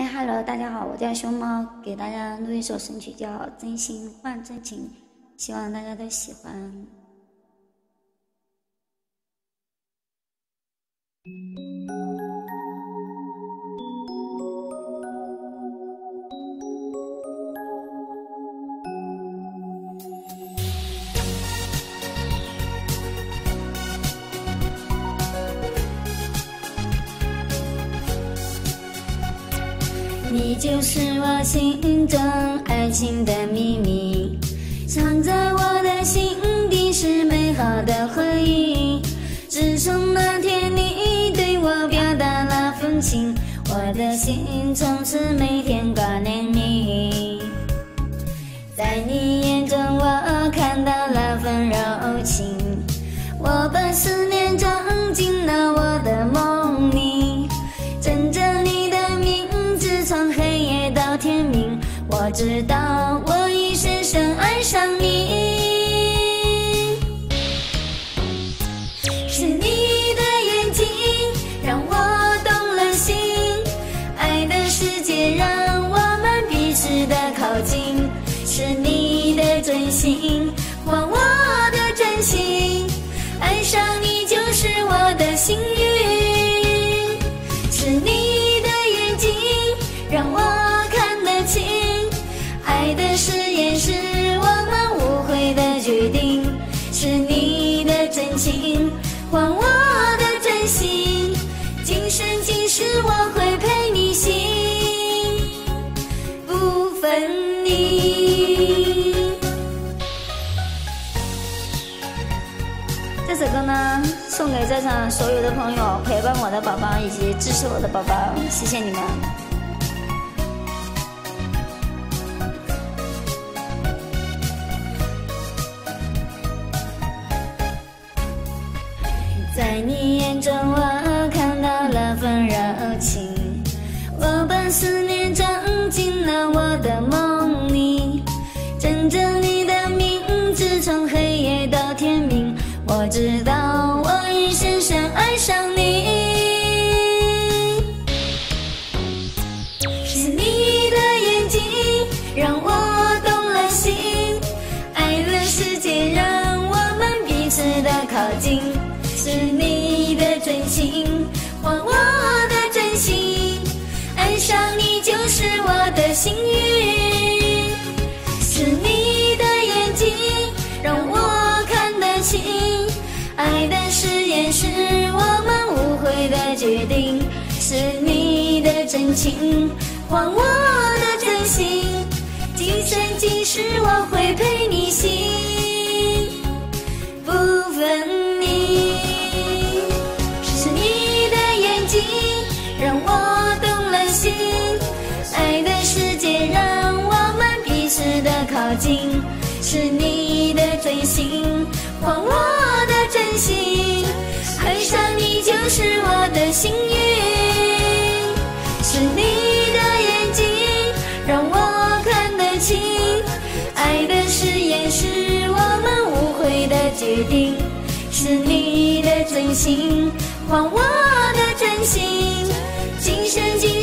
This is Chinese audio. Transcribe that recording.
Hello， 大家好，我叫熊猫，给大家录一首神曲，叫《真心换真情》，希望大家都喜欢。你就是我心中爱情的秘密，藏在我的心底是美好的回忆。自从那天你对我表达了风情，我的心从此每天挂念你。在你眼中我看到了份柔情，我把思念装进了我的梦里，枕着你的名字从黑夜到天明，我知道我已深深爱上你。是你的眼睛让我动了心，爱的世界让我们彼此的靠近，是你的真心换我的真心，爱上你就是我的幸运。是你的眼睛让我看得清，爱的誓言是我们无悔的决定，是你的真情换我的真心，今生今世我会陪你行，不分离。这首歌呢，送给在场所有的朋友，陪伴我的宝宝以及支持我的宝宝，谢谢你们。在你眼中我看到了份柔情，我把思念装进了我的梦里，枕着你的名字从黑夜到天明，我知道我已深深爱上你。是你的眼睛让我动了心，爱的世界让我们彼此的靠近，是你的真心换我的真心，爱上你就是我的幸运。是你的眼睛让我看得清，爱的誓言是我们无悔的决定，是你的真情换我的真心，今生今世我会陪你行，不分离。是你的眼睛让我动了心，爱的世界让我们彼此的靠近，是你的真心换我的真心，爱上你就是我的幸运。是你的眼睛让我看得清，爱的誓言是我们无悔的决定，是你的真心换我的真心，今生今